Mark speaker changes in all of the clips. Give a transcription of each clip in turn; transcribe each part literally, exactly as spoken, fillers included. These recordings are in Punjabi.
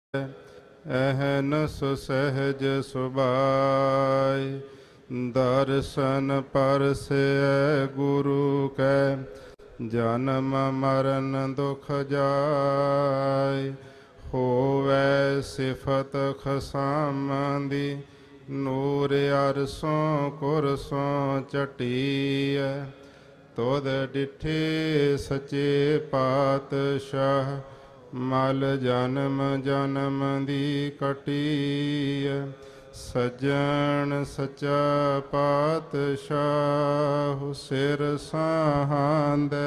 Speaker 1: ਅਹਨਸ ਸਹਿਜ ਸੁਭਾਇ। ਦਰਸ਼ਨ ਪਰਸੈ ਗੁਰੂ ਕੈ ਜਨਮ ਮਰਨ ਦੁਖ ਜਾਇ। ਹੋਵੈ ਸਿਫਤ ਖਸਮ ਦੀ ਨੂਰ ਅਰਸੋਂ ਕੁਰਸੋਂ ਚਟੀਐ। ਤੁਧ ਡਿਠੇ ਸੱਚੇ ਪਾਤਸ਼ਾਹ ਮਲ ਜਨਮ ਜਨਮ ਦੀ ਕਟੀਐ। ਸੱਜਣ ਸੱਚਾ ਪਾਤਸ਼ਾਹ ਸਿਰ ਸਾਹਾਂਦੈ।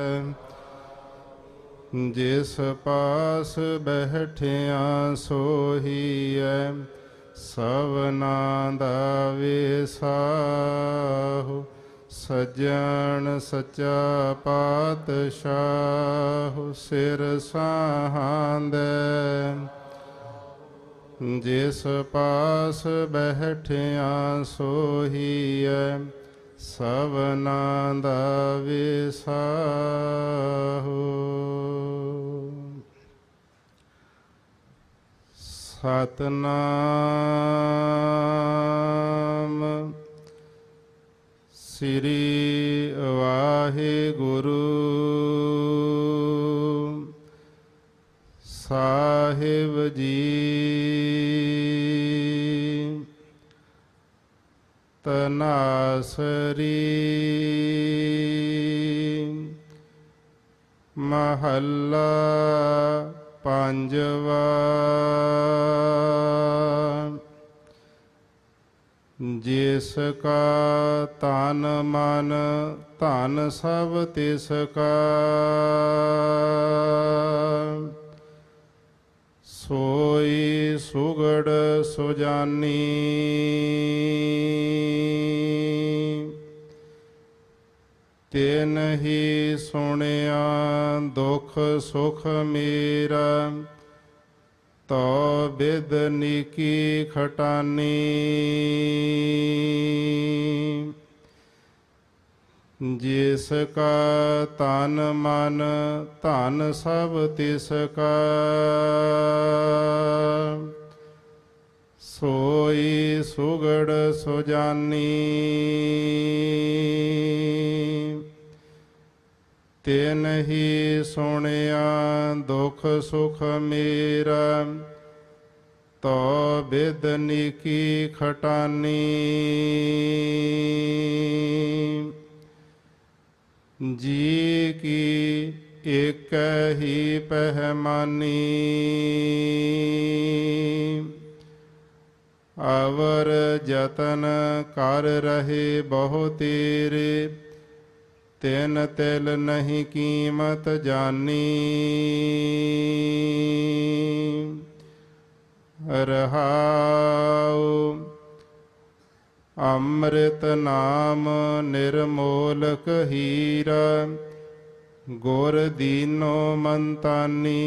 Speaker 1: ਜਿਸ ਪਾਸ ਬੈਠਿਆ ਸੋਹੀਐ ਸਭਨਾਂ ਦਾ ਵਿਸਾਹੂ। ਸੱਜਣ ਸੱਚਾ ਪਾਤਸ਼ਾਹ ਸਿਰ ਸਾਹਾਂਦੈ। ਜਿਸ ਪਾਸ ਬੈਠਿਆ ਸੋਹੀਐ ਸਭਨਾਂ ਦਾ ਵਿਸਾਹੂ। ਸਤਨਾਮ ਸ੍ਰੀ ਵਾਹਿਗੁਰੂ ਸਾਹਿਬ ਜੀ। ਤਨਾਸਰੀ ਮਹੱਲਾ ਪੰਜਵਾ। ਜਿਸ ਕਾ ਤਨ ਮਨ ਧਨ ਸਭ ਤਿਸ ਕਾ। ਸੋਈ ਸੁਗੜ ਸੁਜਾਨੀ। ਤਿਨ ਹੀ ਸੁਣਿਆ ਦੁਖ ਸੁਖ ਮੇਰਾ। ਤੋ ਬਿਦ ਨੀਕੀ ਖਟਾਨੀ। ਜਿਸ ਕਾ ਤਨ ਮਨ ਧਨ ਸਭ ਤਿਸ ਕਾ। ਸੋਈ ਸੁਗੜ ਸੁਜਾਨੀ। ਤਿਨ ਹੀ ਸੁਣਿਆ ਦੁਖ ਸੁਖ ਮੇਰਾ। ਤੋ ਬਿਦ ਨੀਕੀ ਖਟਾਨੀ। ਜੀ ਕੀ ਏਕ ਹੀ ਪਹਿਮਾਨੀ। ਅਵਰ ਜਤਨ ਕਰ ਰਹੇ ਬਹੁ ਤੇਰੇ। ਤਿਨ ਤਿਲ ਨਹੀਂ ਕੀਮਤ ਜਾਨੀ। ਰਹਾਉ ਅੰਮ੍ਰਿਤ ਨਾਮ ਨਿਰਮੋਲਕ ਹੀਰਾ। ਗੁਰ ਦੀਨੋ ਮੰਤਾਨੀ।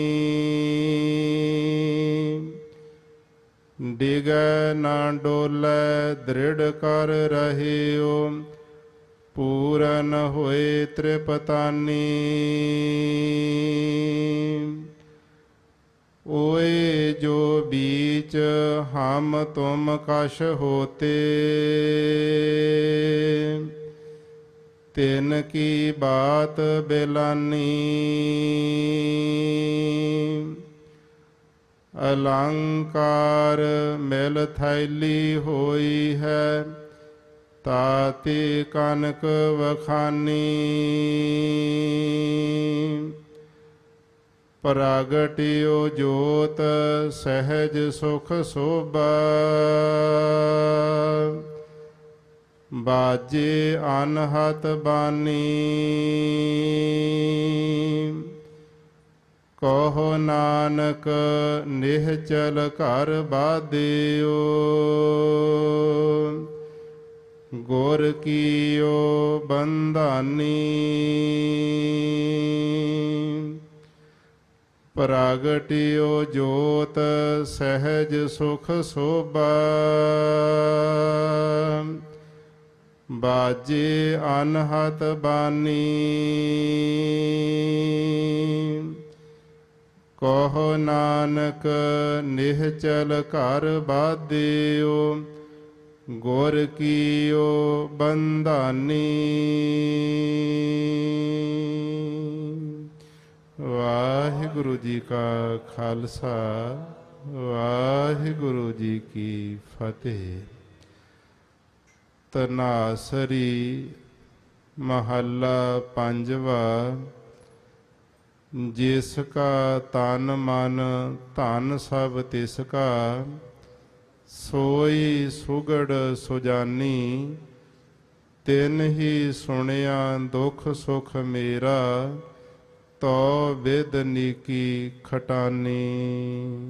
Speaker 1: ਡਿਗੈ ਨਾ ਡੋਲੇ ਦ੍ਰਿੜ ਕਰ ਰਹਿਓ। ਪੂਰਨ ਹੋਏ ਤ੍ਰਿਪਤਾਨੀ। ਓਏ ਜੋ ਬੀਚ ਹਮ ਤੁਮ ਕਛ ਹੋਤੇ। ਤਿਨ ਕੀ ਬਾਤ ਬਿਲਾਨੀ। ਅਲੰਕਾਰ ਮਿਲ ਥੈਲੀ ਹੋਈ ਹੈ। ਤਾਤੀ ਕਨਕ ਵਖਾਨੀ। ਪ੍ਰਗਟਿਓ ਜੋਤ ਸਹਿਜ ਸੁਖ ਸੋਭਾ। ਬਾਜੇ ਅਨਹਤ ਬਾਨੀ। ਕਹੋ ਨਾਨਕ ਨਿਹਚਲ ਘਰ ਬਾਧਿਓ। ਗੁਰ ਕੀਓ ਬੰਧਾਨੀ। ਪ੍ਰਗਟਿਓ ਜੋਤ ਸਹਿਜ ਸੁਖ ਸੋਭਾ। ਬਾਜੇ ਅਨਹਤ ਬਾਨੀ। ਕਹੋ ਨਾਨਕ ਨਿਹਚਲ ਘਰ ਬਾਧਿਓ, ਗੁਰ ਕੀਓ ਬੰਧਾਨੀ। ਵਾਹਿਗੁਰੂ ਜੀ ਕਾ ਖਾਲਸਾ, ਵਾਹਿਗੁਰੂ ਜੀ ਕੀ ਫਤਿਹ। ਤਨਾਸਰੀ ਮਹੱਲਾ ਪੰਜਵਾ। ਜਿਸ ਕਾ ਤਨ ਮਨ ਧਨ ਸਭ ਤਿਸ ਕਾ, ਸੋਈ ਸੁਗੜ ਸੁਜਾਨੀ। ਤਿਨ ਹੀ ਸੁਣਿਆ ਦੁਖ ਸੁਖ ਮੇਰਾ, ਤੋ ਵਿਦ ਨੀਕੀ ਖਟਾਨੀ।